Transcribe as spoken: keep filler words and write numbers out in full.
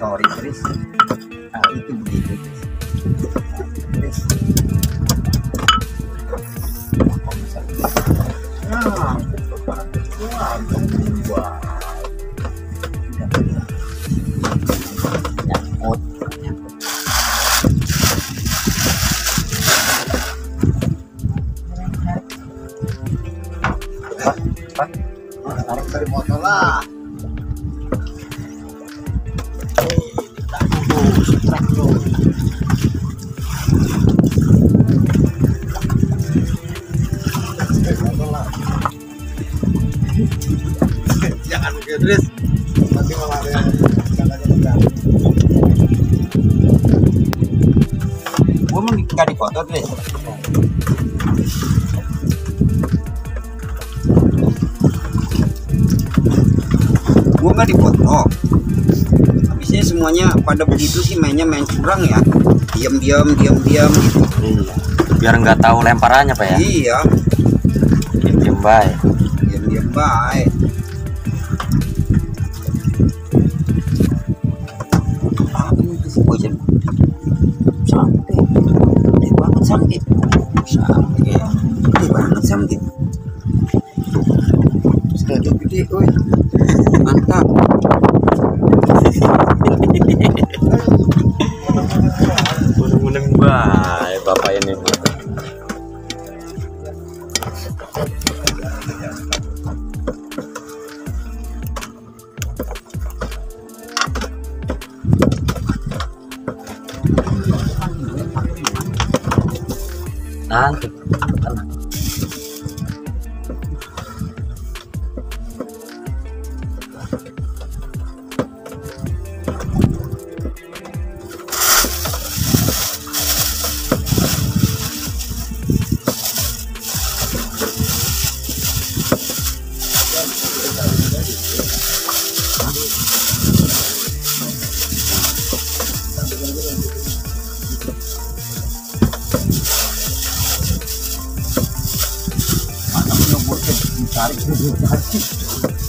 sorry Chris. Nah, itu begitu Chris. Nah, wah, wah. Nyangkut. Pak, Pak, tarik dari motor lah. Jangan begitu Tris, nanti malah ada yang katanya benar. Gue mau nggak di foto Tris. Gue nggak di foto. Habisnya semuanya pada begitu sih, mainnya main curang ya, diam-diam diam-diam gitu. Iya. Biar nggak tahu lemparannya Pak ya. Iya. Diam-diam baik. Diam-diam baik. Apa itu sih bojan? Sampai, gede banget sampai. Sampai, gede banget sampai. Sudah gede, woi. Mantap. Meneng-meneng baik bapak ini. Nanti tenang. Tarik, tarik.